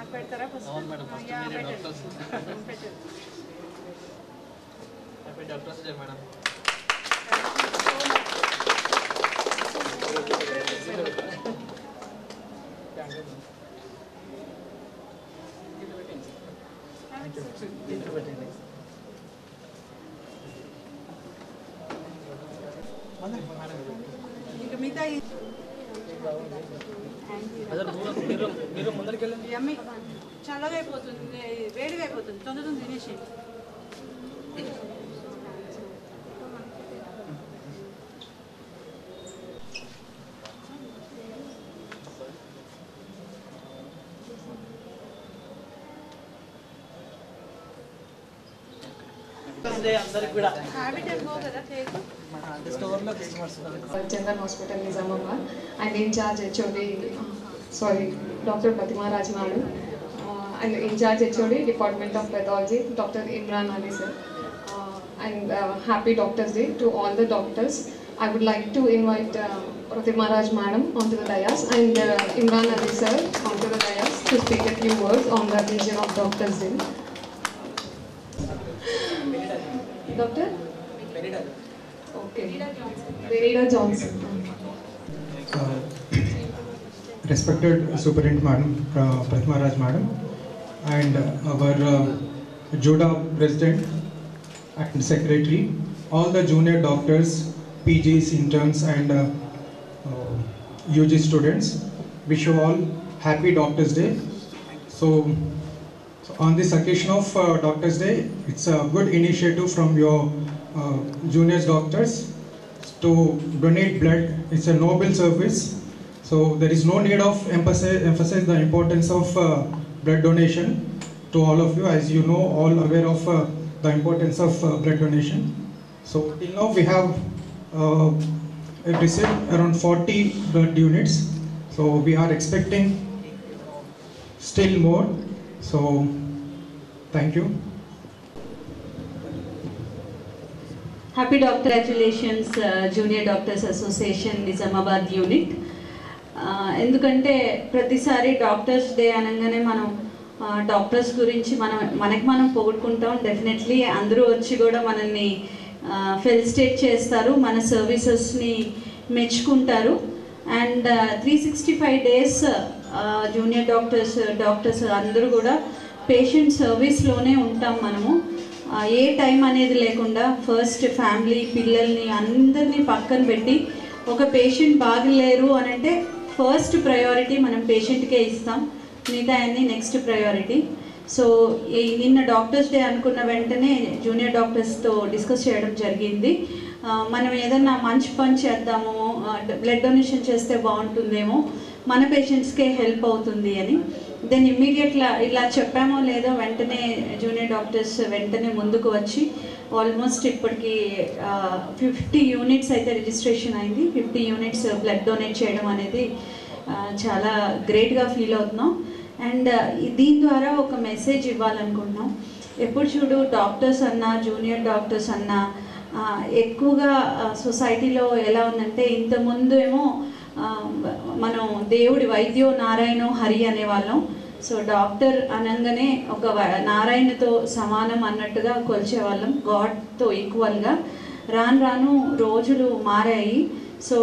పెడతారా ఫస్ట్? అవును madam, first మీరే doctors. Happy doctors day madam. ఇంకా మిగతా మీరు ముందరికి వెళ్ళండి. యమ్మీ చల్లగా అయిపోతుంది, వేడిగా అయిపోతుంది, తొందరగా తినేసేయండి. హ్యాబిట్ ఏమో కదా cake General Hospital Nizamabad and in charge HOD, Dr. Pratima Raj Madam, and in charge HOD Department of Pathology, Dr. Imran Ali sir, and happy Doctors Day to all the doctors. I would like to invite Pratima Raj Madam onto the dais and Imran Ali sir onto the dais to speak a few words on the occasion of Doctors Day. Doctor? Okay. Benita Johnson. Respected Superintendent Madam, Pratima Raj Madam, and our JODA President and Secretary, all the junior doctors, PGs, interns, and UG students, wish you all happy Doctors Day. So on this occasion of Doctors Day, it's a good initiative from your junior doctors to donate blood. It's a noble service, so there is no need of emphasize the importance of blood donation to all of you, as you know, all aware of the importance of blood donation. So till now we have received around 40 blood units, so we are expecting still more. So thank you. Happy Congratulations Junior Doctors Association Nizamabad Unit. ఎందుకంటే ప్రతిసారి doctors day అనగానే మనం doctors గురించి మనకి మనం పొగుడుకుంటాం. Definitely అందరూ వచ్చి కూడా మనల్ని ఫెలిసిటేట్ చేస్తారు, మన సర్వీసెస్ని మెచ్చుకుంటారు. అండ్ 365 days జూనియర్ డాక్టర్స్ అందరూ కూడా పేషెంట్ సర్వీస్లోనే ఉంటాం మనము. ఏ టైం అనేది లేకుండా ఫస్ట్ ఫ్యామిలీ, పిల్లల్ని అందరినీ పక్కన పెట్టి ఒక పేషెంట్ బాగలేరు అని అంటే ఫస్ట్ ప్రయారిటీ మనం పేషెంట్కే ఇస్తాం, మిగతా అన్ని నెక్స్ట్ ప్రయారిటీ. సో నిన్న డాక్టర్స్ డే అనుకున్న వెంటనే జూనియర్ డాక్టర్స్తో డిస్కస్ చేయడం జరిగింది. మనం ఏదన్నా మంచి పని చేద్దాము, బ్లడ్ డొనేషన్ చేస్తే బాగుంటుందేమో, మన పేషెంట్స్కే హెల్ప్ అవుతుంది అని. దెన్ ఇమ్మీడియట్గా ఇలా చెప్పామో లేదో వెంటనే జూనియర్ డాక్టర్స్ వెంటనే ముందుకు వచ్చి ఆల్మోస్ట్ ఇప్పటికి 50 units అయితే రిజిస్ట్రేషన్ అయింది. 50 units బ్లడ్ డొనేట్ చేయడం అనేది చాలా గ్రేట్గా ఫీల్ అవుతున్నాం. అండ్ దీని ద్వారా ఒక మెసేజ్ ఇవ్వాలనుకుంటున్నాం. ఎప్పుడు చూడు డాక్టర్స్ అన్నా, జూనియర్ డాక్టర్స్ అన్నా ఎక్కువగా సొసైటీలో ఎలా ఉందంటే, ఇంతకుముందు ఏమో మనం దేవుడి వైద్యో నారాయణో హరి అనేవాళ్ళం. సో డాక్టర్ అనగానే ఒక నారాయణతో సమానం అన్నట్టుగా కొలిచేవాళ్ళం, గాడ్తో ఈక్వల్గా. రాను రాను రోజులు మారాయి. సో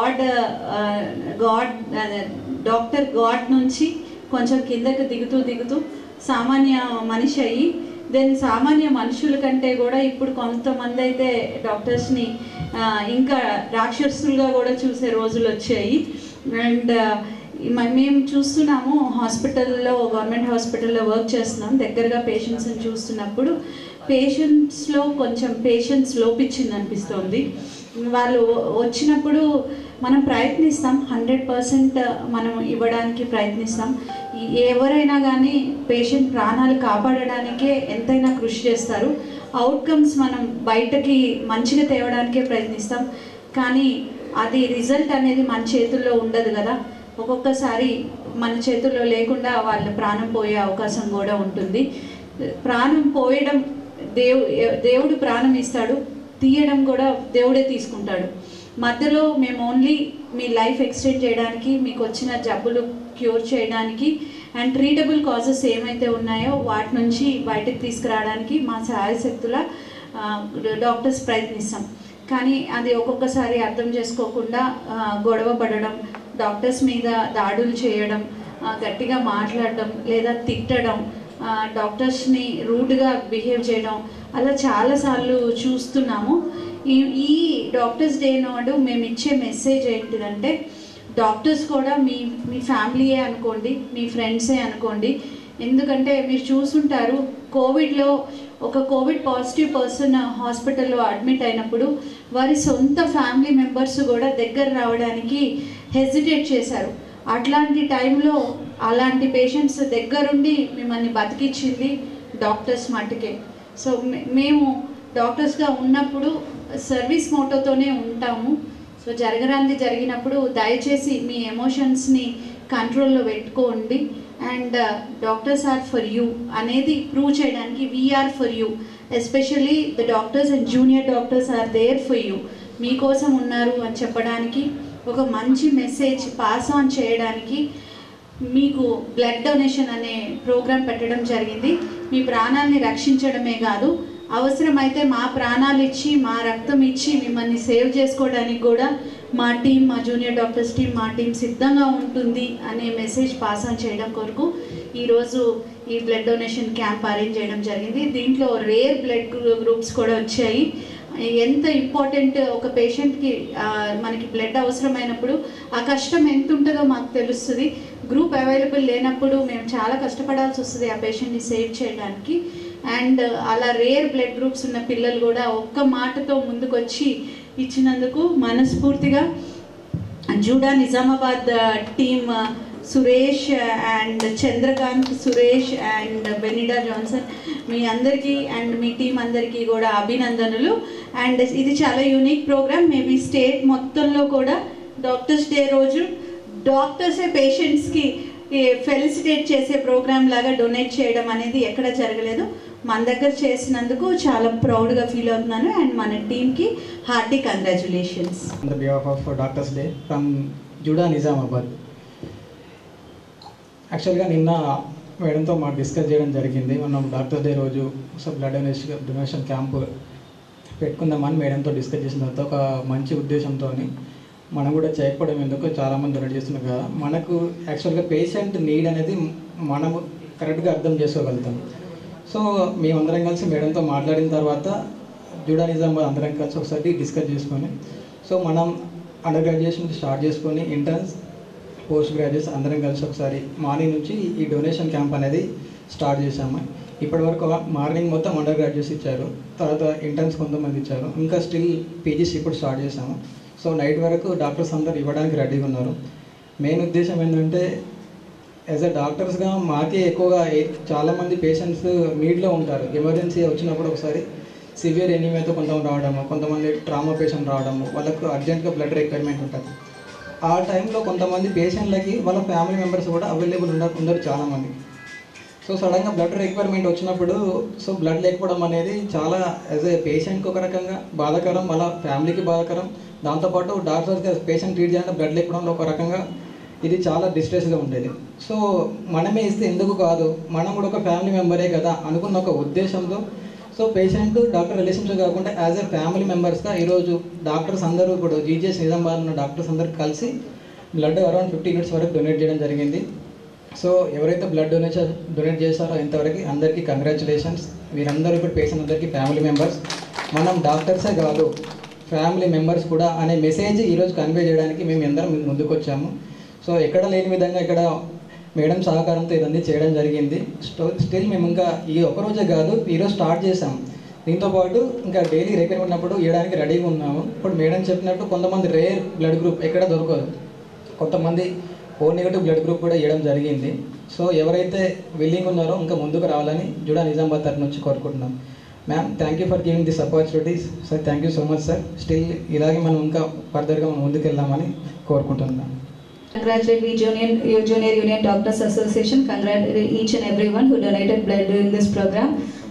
డాక్టర్ గాడ్ నుంచి కొంచెం కిందకి దిగుతూ సామాన్య మనిషి అయ్యి, దెన్ సామాన్య మనుషుల కంటే కూడా ఇప్పుడు కొంతమంది అయితే డాక్టర్స్ని ఇంకా రాక్షసులుగా కూడా చూసే రోజులు వచ్చాయి. అండ్ మేము చూస్తున్నాము, హాస్పిటల్లో, గవర్నమెంట్ హాస్పిటల్లో వర్క్ చేస్తున్నాం, దగ్గరగా పేషెంట్స్ని చూస్తున్నప్పుడు పేషెంట్స్లో కొంచెం పేషెన్స్ లోపించింది అనిపిస్తుంది. వాళ్ళు వచ్చినప్పుడు మనం ప్రయత్నిస్తాం, 100% మనం ఇవ్వడానికి ప్రయత్నిస్తాం. ఎవరైనా కానీ పేషెంట్ ప్రాణాలు కాపాడడానికే ఎంతైనా కృషి చేస్తారు. అవుట్కమ్స్ మనం బయటకి మంచిగా తేవడానికే ప్రయత్నిస్తాం, కానీ అది రిజల్ట్ అనేది మన చేతుల్లో ఉండదు కదా. ఒక్కొక్కసారి మన చేతుల్లో లేకుండా వాళ్ళ ప్రాణం పోయే అవకాశం కూడా ఉంటుంది. ప్రాణం పోయడం దేవుడు ప్రాణం ఇస్తాడు, తీయడం కూడా దేవుడే తీసుకుంటాడు. మధ్యలో మేము ఓన్లీ మీ లైఫ్ ఎక్స్టెండ్ చేయడానికి, మీకు వచ్చిన జబ్బులు క్యూర్ చేయడానికి అండ్ ట్రీటబుల్ కాజెస్ ఏమైతే ఉన్నాయో వాటి నుంచి బయటకు తీసుకురావడానికి మా శాయశక్తుల డాక్టర్స్ ప్రయత్నిస్తాం. కానీ అది ఒక్కొక్కసారి అర్థం చేసుకోకుండా గొడవ పడడం, డాక్టర్స్ మీద దాడులు చేయడం, గట్టిగా మాట్లాడడం లేదా తిట్టడం, డాక్టర్స్ని రూడ్గా బిహేవ్ చేయడం అలా చాలాసార్లు చూస్తున్నాము. ఈ డాక్టర్స్ డే నాడు మేము ఇచ్చే మెసేజ్ ఏంటిదంటే, డాక్టర్స్ కూడా మీ ఫ్యామిలీయే అనుకోండి, మీ ఫ్రెండ్సే అనుకోండి. ఎందుకంటే మీరు చూసుంటారు, కోవిడ్లో ఒక కోవిడ్ పాజిటివ్ పర్సన్ హాస్పిటల్లో అడ్మిట్ అయినప్పుడు వారి సొంత ఫ్యామిలీ మెంబర్స్ కూడా దగ్గర రావడానికి హెజిటేట్ చేశారు. అట్లాంటి టైంలో అలాంటి పేషెంట్స్ దగ్గరుండి మిమ్మల్ని బతికించింది డాక్టర్స్ మట్టుకే. సో మేము డాక్టర్స్గా ఉన్నప్పుడు సర్వీస్ మోటోతోనే ఉంటాము. సో జరగరాంది జరిగినప్పుడు దయచేసి మీ ఎమోషన్స్ని కంట్రోల్లో పెట్టుకోండి. And doctors are for you అనేది ప్రూవ్ చేయడానికి we are for you, especially the doctors and junior doctors are there for you. మీకోసం ఉన్నారు అని చెప్పడానికి, ఒక మంచి మెసేజ్ పాస్ ఆన్ చేయడానికి మీకు బ్లడ్ డొనేషన్ అనే ప్రోగ్రాం పెట్టడం జరిగింది. మీ ప్రాణాలని రక్షించడమే కాదు, అవసరమైతే మా ప్రాణాలు ఇచ్చి మా రక్తం ఇచ్చి మిమ్మల్ని సేవ్ చేసుకోవడానికి కూడా మా టీం, మా జూనియర్ డాక్టర్స్ టీం, మా టీం సిద్ధంగా ఉంటుంది అనే మెసేజ్ పాస్ ఆన్ చేయడం కొరకు ఈరోజు ఈ బ్లడ్ డొనేషన్ క్యాంప్ అరేంజ్ చేయడం జరిగింది. దీంట్లో రేర్ బ్లడ్ గ్రూప్స్ కూడా వచ్చాయి. ఎంత ఇంపార్టెంట్ ఒక పేషెంట్కి మనకి బ్లడ్ అవసరమైనప్పుడు ఆ కష్టం ఎంత ఉంటుందో మాకు తెలుస్తుంది. గ్రూప్ అవైలబుల్ లేనప్పుడు మేము చాలా కష్టపడాల్సి వస్తుంది ఆ పేషెంట్ని సేవ్ చేయడానికి. అండ్ అలా రేర్ బ్లడ్ గ్రూప్స్ ఉన్న పిల్లలు కూడా ఒక్క మాటతో ముందుకొచ్చి ఇచ్చినందుకు మనస్ఫూర్తిగా JUDA Nizamabad team Suresh and Chandrakanth, Suresh and Benida Johnson, మీ అందరికీ అండ్ మీ టీం అందరికీ కూడా అభినందనలు. అండ్ ఇది చాలా యూనిక్ ప్రోగ్రామ్. మేబీ స్టేట్ మొత్తంలో కూడా డాక్టర్స్ డే రోజు డాక్టర్సే పేషెంట్స్కి ఫెలిసిటేట్ చేసే ప్రోగ్రామ్ లాగా డొనేట్ చేయడం అనేది ఎక్కడ జరగలేదు. మన దగ్గర చేసినందుకు చాలా ప్రౌడ్గా ఫీల్ అవుతున్నాను. అండ్ మన టీమ్కి hearty congratulations. On the behalf of Doctors Day from Juda Nizamabad. యాక్చువల్గా నిన్న మేడంతో మాకు డిస్కస్ చేయడం జరిగింది. మనం డాక్టర్స్ డే రోజు బ్లడ్ డొనేషన్ క్యాంప్ పెట్టుకుందామని మేడంతో డిస్కస్ చేసిన తర్వాత ఒక మంచి ఉద్దేశంతో మనం కూడా చేయకపోవడం ఎందుకు, చాలామంది డొనేట్ చేస్తున్నారు కదా, మనకు యాక్చువల్గా పేషెంట్ నీడ్ అనేది మనము కరెక్ట్గా అర్థం చేసుకోగలుగుతాం. సో మేమందరం కలిసి మేడంతో మాట్లాడిన తర్వాత జూడా నిజామాబాద్ అందరం కలిసి ఒకసారి డిస్కస్ చేసుకొని, సో మనం అండర్ గ్రాడ్యుయేషన్ స్టార్ట్ చేసుకొని ఇంటర్న్స్, పోస్ట్ గ్రాడ్యుయేట్స్ అందరం కలిసి ఒకసారి మార్నింగ్ నుంచి ఈ డొనేషన్ క్యాంప్ అనేది స్టార్ట్ చేశాము. ఇప్పటివరకు మార్నింగ్ మొత్తం అండర్ గ్రాడ్యుయేట్స్ ఇచ్చారు, తర్వాత ఇంటర్న్స్ కొంతమంది ఇచ్చారు, ఇంకా స్టిల్ పీజీస్ ఇప్పుడు స్టార్ట్ చేశాము. సో నైట్ వరకు డాక్టర్స్ అందరూ ఇవ్వడానికి రెడీగా ఉన్నారు. మెయిన్ ఉద్దేశం ఏంటంటే, యాజ్ అ డాక్టర్స్గా మాకే ఎక్కువగా చాలామంది పేషెంట్స్ నీడ్లో ఉంటారు. ఎమర్జెన్సీ వచ్చినప్పుడు ఒకసారి సివియర్ ఎనీమియాతో కొంతమంది రావడము, కొంతమంది ట్రామా పేషెంట్ రావడము, వాళ్ళకు అర్జెంట్గా బ్లడ్ రిక్వైర్మెంట్ ఉంటుంది. ఆ టైంలో కొంతమంది పేషెంట్లకి వాళ్ళ ఫ్యామిలీ మెంబర్స్ కూడా అవైలబుల్ ఉండరు చాలామంది. సో సడన్గా బ్లడ్ రిక్వైర్మెంట్ వచ్చినప్పుడు సో బ్లడ్ లేకపోవడం అనేది చాలా యాజ్ ఏ పేషెంట్కి ఒక రకంగా బాధాకరం, వాళ్ళ ఫ్యామిలీకి బాధాకరం. దాంతోపాటు డాక్టర్స్కి పేషెంట్ ట్రీట్ చేయాలంటే బ్లడ్ లేకపోవడంలో ఒక రకంగా ఇది చాలా డిస్ట్రెస్గా ఉండేది. సో మనమే ఇస్తే ఎందుకు కాదు, మనం కూడా ఒక ఫ్యామిలీ మెంబరే కదా అనుకున్న ఒక ఉద్దేశంతో సో పేషెంట్ డాక్టర్ రిలేషన్షిప్ కాకుండా యాజ్ ఏ ఫ్యామిలీ మెంబర్స్గా ఈరోజు డాక్టర్స్ అందరూ ఇప్పుడు జీజీఎస్ నిజామాబాద్ ఉన్న డాక్టర్స్ అందరూ కలిసి బ్లడ్ అరౌండ్ 50 యూనిట్స్ వరకు డొనేట్ చేయడం జరిగింది. సో ఎవరైతే బ్లడ్ డొనేట్ చేశారో ఇంతవరకు అందరికీ కంగ్రాచులేషన్స్. వీరందరూ ఇప్పుడు పేషెంట్ అందరికీ ఫ్యామిలీ మెంబర్స్, మనం డాక్టర్సే కాదు ఫ్యామిలీ మెంబర్స్ కూడా అనే మెసేజ్ ఈరోజు కన్వే చేయడానికి మేము అందరం ముందుకు వచ్చాము. సో ఎక్కడ లేని విధంగా ఇక్కడ మేడం సహకారంతో ఇవన్నీ చేయడం జరిగింది. స్టిల్ మేము ఇంకా ఈ ఒకరోజే కాదు, ఈరోజు స్టార్ట్ చేసాం. దీంతోపాటు ఇంకా డైలీ రిక్వైర్మెంట్ ఉన్నప్పుడు ఇవ్వడానికి రెడీగా ఉన్నాము. ఇప్పుడు మేడం చెప్పినట్టు కొంతమంది రేర్ బ్లడ్ గ్రూప్ ఎక్కడ దొరకదు, కొంతమంది ఓ నెగిటివ్ బ్లడ్ గ్రూప్ కూడా ఇవ్వడం జరిగింది. సో ఎవరైతే విల్లింగ్ ఉన్నారో ఇంకా ముందుకు రావాలని జూడా నిజామాబాద్ తరఫు నుంచి కోరుకుంటున్నాం. Ma'am, thank you for giving this opportunities. Sir thank you so much sir. Still ఇలాగే మనం ఇంకా ఫర్దర్గా మనం ముందుకు వెళ్దామని కోరుకుంటున్నాం. Congratulate we Junior Union Doctors Association. Congratulate each and everyone who donated blood during this program.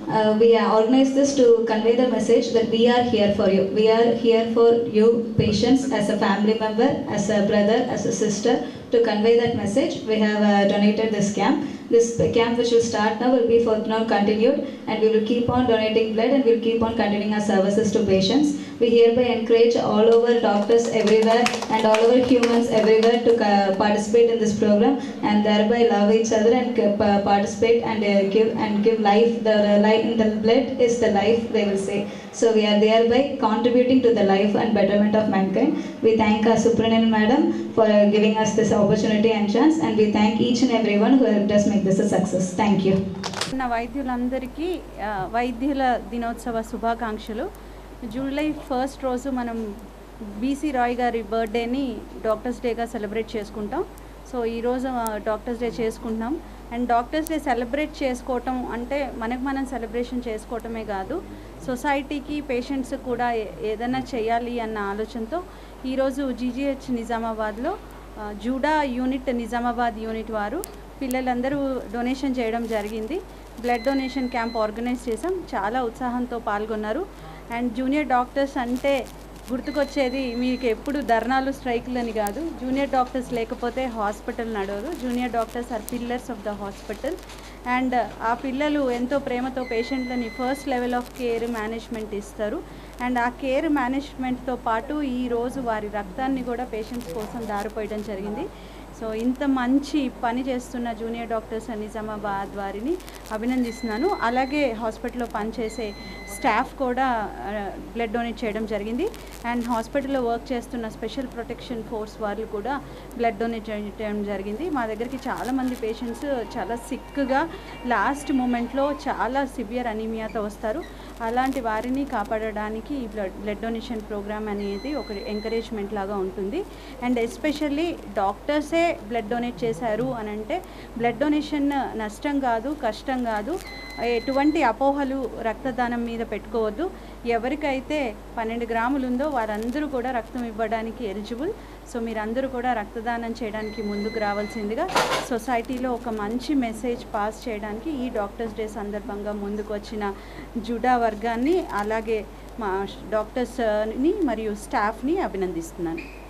We organized this to convey the message that we are here for you. We are here for you patients, as a family member, as a brother, as a sister. To convey that message, we have donated this camp. This camp, which will start now, will be for now continued, and we will keep on donating blood, and we will keep on continuing our services to patients. We hereby encourage all over doctors everywhere and all over humans everywhere to participate in this program, and thereby love each other and participate and give life. The blood is the life, they will say. So we are thereby contributing to the life and betterment of mankind. We thank our Superintendent Madam for giving us this opportunity and chance, and we thank each and everyone who helped us make this a success. Thank you. నా వైద్యులందరికీ వైద్యుల దినోత్సవ శుభాకాంక్షలు. July 1 రోజు మనం BC Roy గారి బర్త్డేని doctors డేగా celebrate చేసుకుంటాం. సో ఈరోజు డాక్టర్స్ డే చేసుకుంటున్నాం. అండ్ డాక్టర్స్ డే సెలబ్రేట్ చేసుకోవటం అంటే మనకు మనం సెలబ్రేషన్ చేసుకోవటమే కాదు, సొసైటీకి పేషెంట్స్ కూడా ఏదైనా చేయాలి అన్న ఆలోచనతో ఈరోజు జీజీహెచ్ నిజామాబాద్లో జూడా యూనిట్, నిజామాబాద్ యూనిట్ వారు పిల్లలందరూ డొనేషన్ చేయడం జరిగింది. బ్లడ్ డొనేషన్ క్యాంప్ ఆర్గనైజ్ చేసాం. చాలా ఉత్సాహంతో పాల్గొన్నారు. అండ్ జూనియర్ డాక్టర్స్ అంటే గుర్తుకొచ్చేది మీకు ఎప్పుడు ధర్నాలు, స్ట్రైకులు అని కాదు. జూనియర్ డాక్టర్స్ లేకపోతే హాస్పిటల్ నడవదు. Junior doctors are pillars of the hospital. And ఆ పిల్లలు ఎంతో ప్రేమతో పేషెంట్లని first level of care management ఇస్తారు. అండ్ ఆ కేర్ మేనేజ్మెంట్తో పాటు ఈరోజు వారి రక్తాన్ని కూడా పేషెంట్స్ కోసం దారిపోయడం జరిగింది. సో ఇంత మంచి పని చేస్తున్న జూనియర్ డాక్టర్స్ నిజామాబాద్ వారిని అభినందిస్తున్నాను. అలాగే హాస్పిటల్లో పనిచేసే స్టాఫ్ కూడా బ్లడ్ డొనేట్ చేయడం జరిగింది. అండ్ హాస్పిటల్లో వర్క్ చేస్తున్న స్పెషల్ ప్రొటెక్షన్ ఫోర్స్ వాళ్ళు కూడా బ్లడ్ డొనేట్ చేయడం జరిగింది. మా దగ్గరికి చాలామంది పేషెంట్స్ చాలా సిక్గా లాస్ట్ మూమెంట్లో చాలా సివియర్ అనీమియాతో వస్తారు. అలాంటి వారిని కాపాడడానికి ఈ బ్లడ్ డొనేషన్ ప్రోగ్రామ్ అనేది ఒక ఎంకరేజ్మెంట్ లాగా ఉంటుంది. అండ్ ఎస్పెషల్లీ డాక్టర్సే బ్లడ్ డొనేట్ చేశారు అని అంటే బ్లడ్ డొనేషన్ నష్టం కాదు, కష్టం కాదు. ఎటువంటి అపోహలు రక్తదానం మీద పెట్టుకోవద్దు. ఎవరికైతే 12 గ్రాములు ఉందో వారందరూ కూడా రక్తం ఇవ్వడానికి ఎలిజిబుల్. సో మీరందరూ కూడా రక్తదానం చేయడానికి ముందుకు రావాల్సిందిగా సొసైటీలో ఒక మంచి మెసేజ్ పాస్ చేయడానికి ఈ డాక్టర్స్ డే సందర్భంగా ముందుకు వచ్చిన జుడా వర్గాన్ని, అలాగే మా డాక్టర్స్ని మరియు స్టాఫ్ని అభినందిస్తున్నాను.